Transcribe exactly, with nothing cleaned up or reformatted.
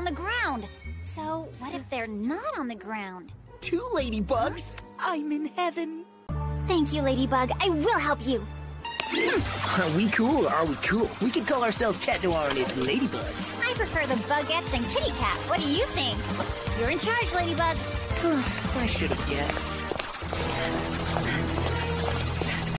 on the ground. So, what if they're not on the ground? Two ladybugs? I'm in heaven. Thank you, Ladybug. I will help you. Are we cool or are we cool? We could call ourselves Cat Noir and his ladybugs. I prefer the Bugettes and Kitty Cat. What do you think? You're in charge, Ladybug. I should have guessed.